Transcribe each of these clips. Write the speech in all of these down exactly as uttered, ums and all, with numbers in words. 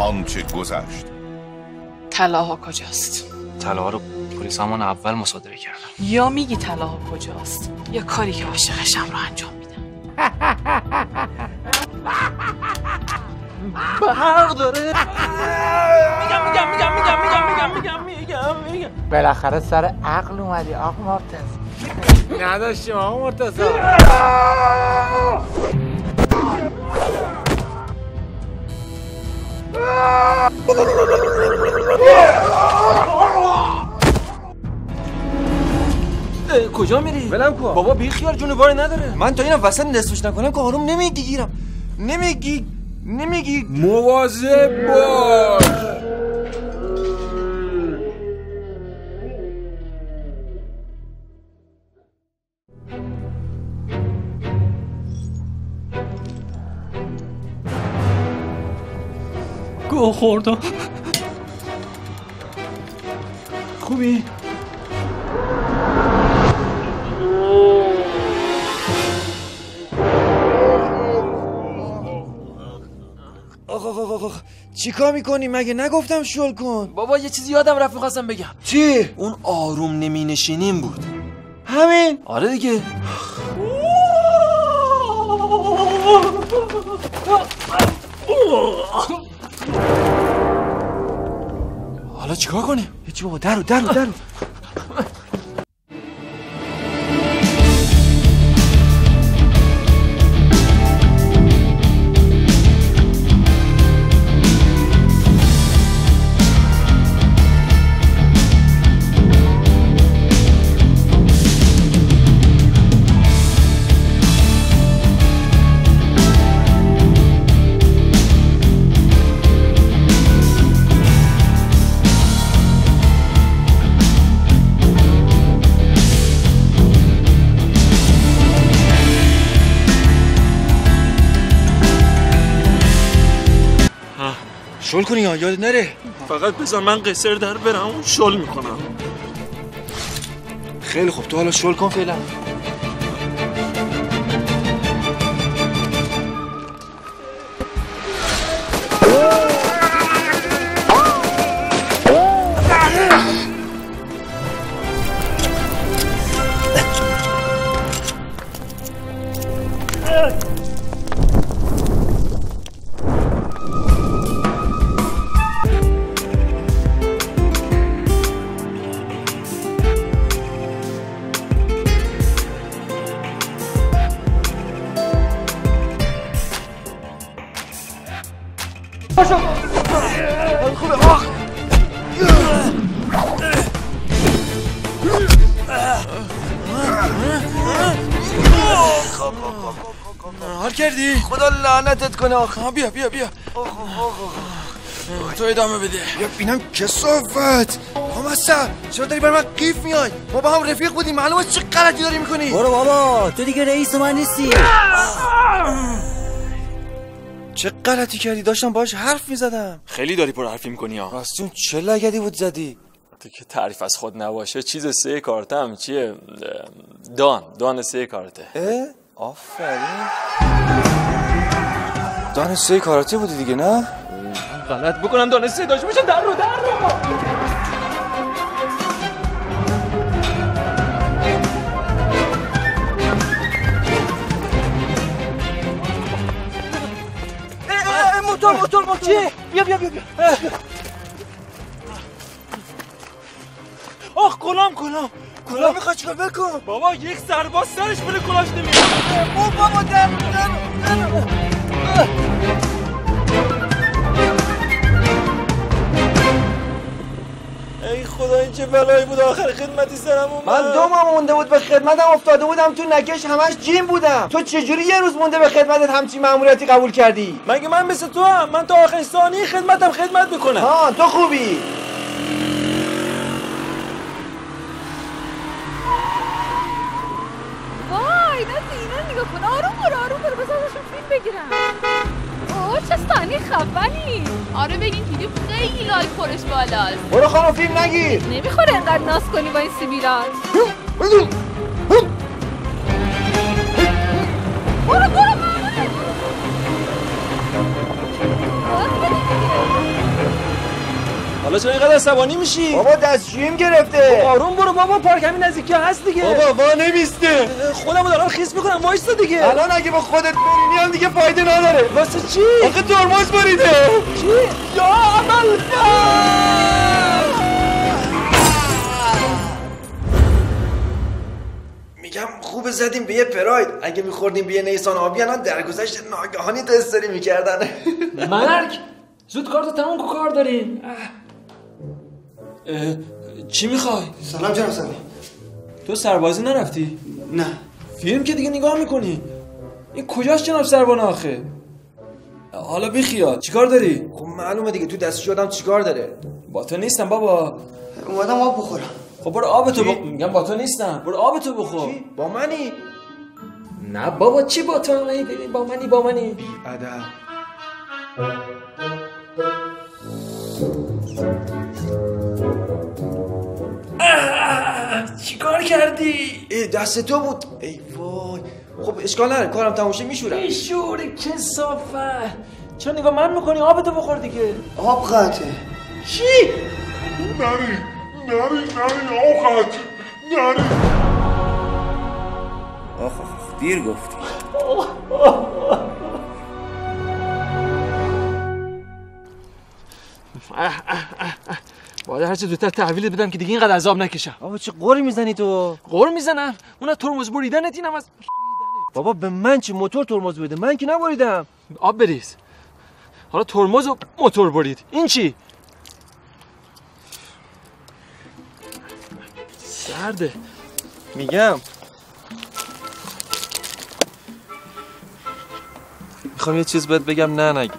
آنچه گذشت. طلاها کجاست؟ طلاها رو پلیس همون اول مصادره کردم. یا میگی طلاها کجاست یا کاری که عاشقشم رو انجام میدم. برق داره. میگم میگم میگم میگم میگم میگم میگم میگم بالاخره سر عقل اومدی آقا مرتضی. نداشتیم آقا مرتضی. کجا میری؟ ولم کن بابا بی خیال جونواری نداره. من تا اینا وسط نصفش نکنم که آروم نمیگیرم. نمیگی نمیگی مواظب باش. گوه خوردم. خوبی؟ آخ آخ آخ آخ چی کار میکنی؟ مگه نگفتم شل کن؟ بابا یه چیزی یادم رفت میخواستم بگم. چی؟ اون آروم نمی نشینیم بود. همین؟ آره دیگه. حالا چیکار کنیم؟ هیچی بابا درو درو درو شل کنی یا یاد نره. فقط بذار من قصر در برم اون شل میکنم. خیلی خوب تو حالا شل کن فعلا. حال کردی؟ خدا لعنتت کنه آخه. بیا بیا بیا تو ادامه بده. بیا بینم کسافت. آمسا چرا داری بر من قیف میای؟ ما با هم رفیق بودیم. معلومه چه غلطی داری میکنی. برو بابا تو دیگه رئیس من نیستی. چه غلطی کردی؟ داشتم باهاش حرف میزدم. خیلی داری پر حرفی میکنی ها. راستون چه لگدی بود زدی؟ تو که تعریف از خود نباشه. چیز سه کارتم چیه؟ دان دان سه کارته. اه؟ آفرین. دان سه کاراته بودی دیگه نه؟ غلط بکنم دان سه داشته باشه. در رو در رو موتور موتور موتور چیه؟ بیا بیا بیا بیا. آخ کلام کلام کلا میخواد چیکار بکن؟ بابا یک سرباز سرش بره کلاش نمیاد. او بابا در در ای خدا این چه بلایی بود آخر خدمتی سرم اومد. من دو ماه مونده بود به خدمتم افتاده بودم تو نکش همش جیم بودم. تو چجوری یه روز مونده به خدمتت همچین مأموریتی قبول کردی؟ مگه من مثل تو هم؟ من تا آخر ثانیه خدمتم خدمت میکنم. ها تو خوبی. وای نه اینا نگاه کن. آروم برو آروم برو بذار ازشون فیلم بگیرم. اوه چه ثانی خفنی. آره بگین کلیپ خیلی لایک خورش بالاست. برو خانم فیلم نگیر. نمیخوره اینقدر ناز کنی با این سیبیلات. برو برو حالا چرا اینقدر عصبانی میشی؟ بابا دستشوییم گرفته. آروم برو بابا، پارک همین نزدیکی هست دیگه. بابا وا نمیسته. خودمو دارم خیس میکنم، وایسا دیگه. الان اگه با خودت برینی هم دیگه فایده نداره. واسه چی؟ آخه ترمز بریده. چی؟ یا عمل میگم خوب زدیم به یه پراید. اگه میخوردیم به یه نیسان آبی الان درگذشت ناگهانی تستری میکردن. مرگ زود کارتو تموم کن، کار داریم. چی میخوای؟ سلام جناب سلام. تو سربازی نرفتی؟ نه. فیلم که دیگه نگاه میکنی. این کجاست جناب سربانه آخه؟ حالا بیخیال، چیکار داری؟ خب معلومه دیگه، تو دستشوی آدم چیکار داره؟ با تو نیستم بابا. اومدم آب بخورم. خب برو آبتو بخور. میگم با تو نیستم، برو آبتو بخور. چی؟ با منی؟ نه بابا چی با تو؟ ببین با منی با منی. ادب. چیکار کردی؟ ای دست تو بود. ای وای. خب اشکال نداره، کارم تموم شه میشورم. میشور کثافت. چرا نگاه من میکنی؟ آبتو بخور دیگه. آب قطعه. چی؟ نری نری نری آب قطعه نری. آخ آخ دیر گفتی. باید هرچه زودتر تحویلت بدم که دیگه اینقدر عذاب نکشم. بابا چه قوری میزنی تو؟ قور میزنم؟ اون ترمز بریدنت اینم از بابا به من چه؟ موتور ترمز بریده، من که نبریدم. آب بریز. حالا ترمز و موتور برید، این چی؟ سرده. میگم میخوام یه چیز بهت بگم، نه نگی.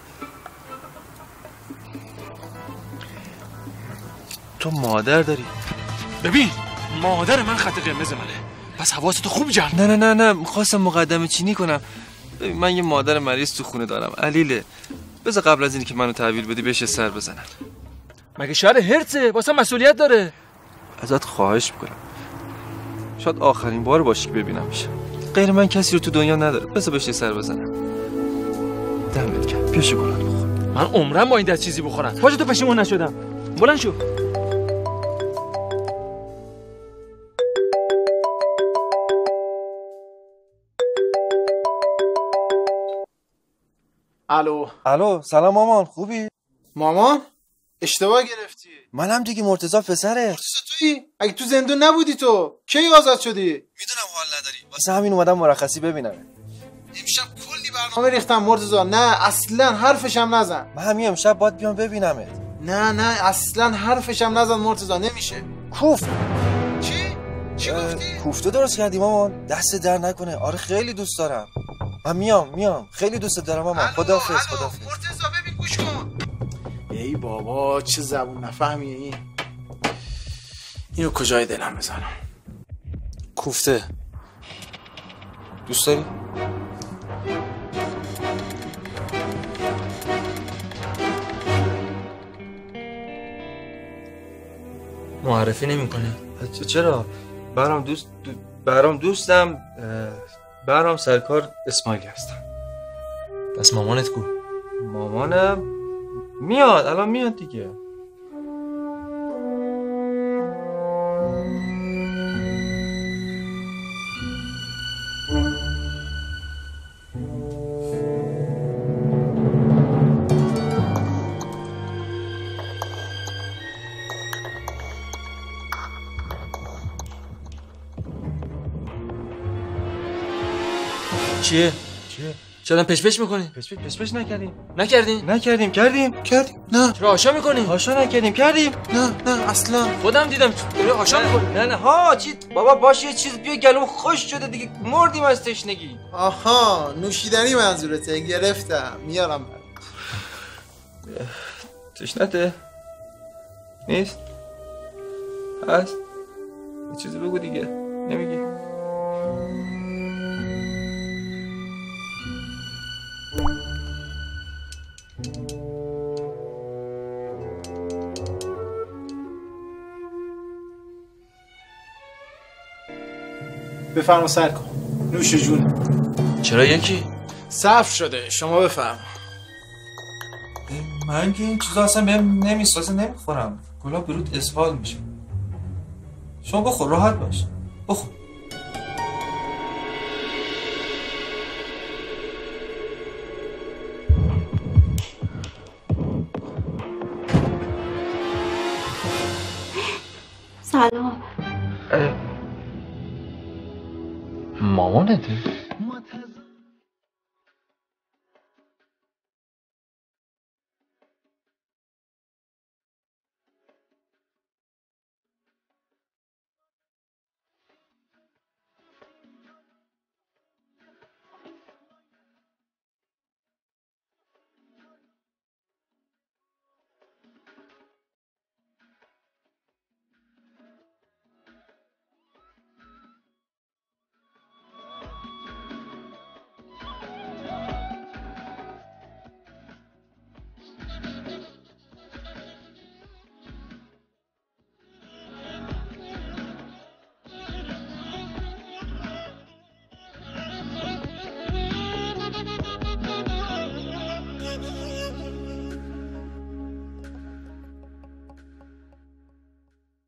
تو مادر داری؟ ببین مادر من خط قرمز منه، پس حواستو خوب جمع. نه نه نه نه خواستم مقدمه چینی کنم. ببین من یه مادر مریض تو خونه دارم، علیله. بذار قبل از اینی که منو تحویل بدی بهش سر بزنم. مگه شهر هرتزه؟ واسه مسئولیت داره. ازت خواهش میکنم، شاید آخرین بار باشه که ببینمش. غیر من کسی رو تو دنیا نداره، بذار بهش سر بزنم. دمت گرم، بیا شکلات بخور. من عمرم با این دست چیزی بخورم. پاشو تو پشیمون نشدم. بلند شو. الو. الو سلام مامان، خوبی؟ مامان؟ اشتباه گرفتی. منم دیگه، مرتضی پسره. مرتضی تویی؟ اگه تو زندون نبودی تو کی آزاد شدی؟ میدونم حال نداری، واسه همین اومدم مرخصی ببینم. امشب کلی برنامه ریختم مرتضی. نه اصلا حرفش هم نزن. من همین امشب باید بیام ببینمت. نه نه اصلا حرفش هم نزن مرتضی، نمیشه. کوف. چی؟ چی گفتی؟ کوفته درست کردی مامان، دست در نکنه. آره خیلی دوست دارم. من میام میام، خیلی دوست دارم مامان. خداحافظ. خداحافظ. مرتضی ببین گوش کن. ای بابا چه زبون نفهمیه این. اینو کجای دلم بزنم؟ کوفته دوست داری؟ معرفی نمی‌کنه. چرا؟ برام دوست دو... برام دوستم برام سرکار اسماعیلی هستم. پس مامانت کو؟ مامانم میاد، الان میاد دیگه. چیه؟ چیه؟ چرا پش پش میکنی؟ پش پش پش پش نکردیم. نکردین؟ نکردیم. کردیم. کردیم. نه. چرا آشا میکنی؟ آشا نکردیم. کردیم. نه نه اصلا. خودم دیدم داری آشا میکنی. نه نه ها چی بابا، باش یه چیز بیا، گلوم خوش شده دیگه، مردیم از تشنگی. آها نوشیدنی منظورته، گرفتم میارم. تشنته؟ نیست؟ هست؟ یه چیزی بگو دیگه، نمیگی؟ بفرما سر کن. نوش جون. چرا یکی؟ صرف شده، شما بفرما. من که این چیزا اصلا بهم نمیسازه، نمیخورم. گلاب برود اسهال میشه. شما بخور، راحت باش. بخور. سلام. مامانته؟